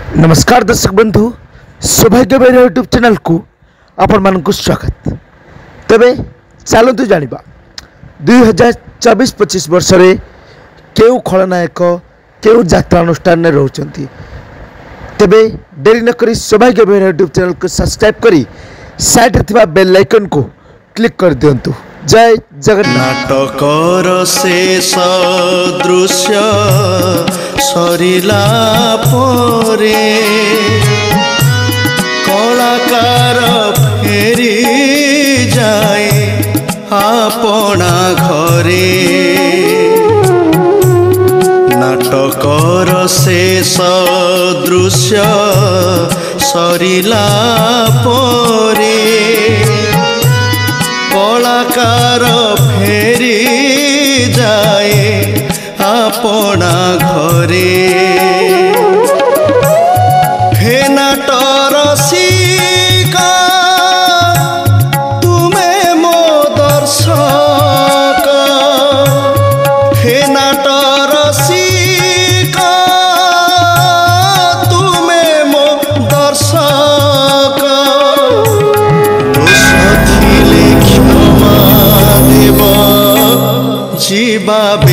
नमस्कार दर्शक बंधु, सौभाग्य बेहरा यूट्यूब चैनल को आपण मानक स्वागत। तेबे चलतु जानिबा 2024-25 वर्ष रे केउ खलनायक केउ यात्रा अनुष्ठान में रहउचंती। तेबे देरी न करी सौभाग्य बेहरा यूट्यूब चैनल को सब्सक्राइब करी साइड रे थिबा बेल आइकन को क्लिक कर दियंतु। जय जगन्नाथ। नाटकर शेष दृश्य सरिला परे कलाकार फेरी जाए आपना घरे। नाटकर शेष दृश्य सरिला परे कलाकार फेरी जाए आपना घरे। हे नाटर रसिका तुमे मो दर्शक, हे नाटर रसिका तुमे मो दर्शक। जीवा